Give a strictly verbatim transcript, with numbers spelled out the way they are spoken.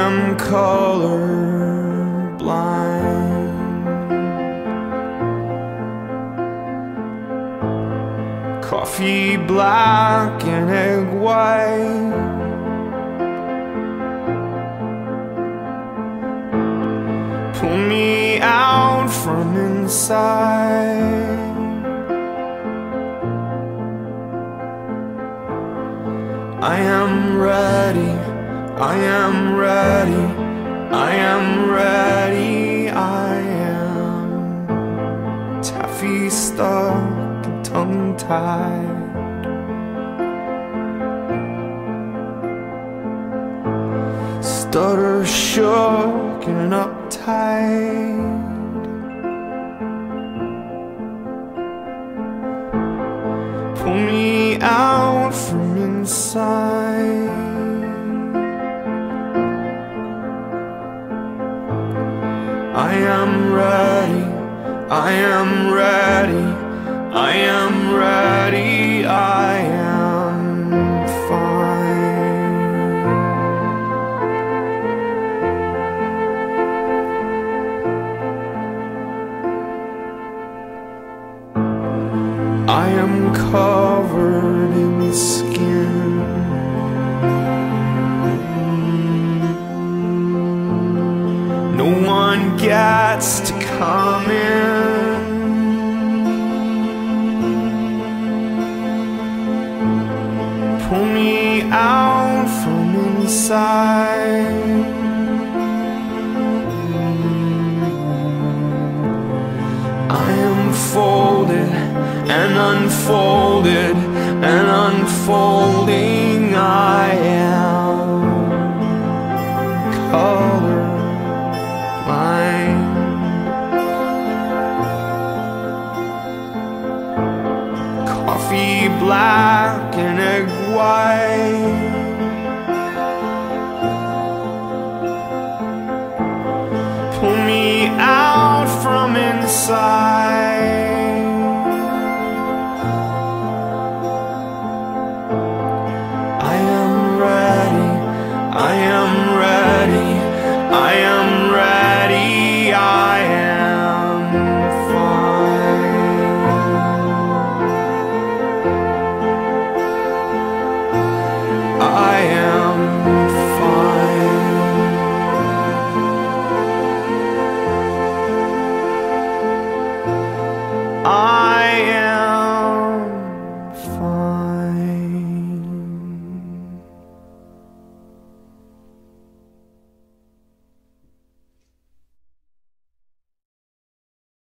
am color blind. Coffee black and egg white, pull me out from inside. I am ready, I am ready, I am ready, I am taffy stuck and tongue-tied. Stutter shook and uptight. Pull me out from inside. I am ready, I am ready, I am ready, I am fine. I am covered in skin. No one gets to come in. Pull me out from inside. I am folded and unfolded and unfolding. I am color blind. Coffee black and egg white, pull me out from inside.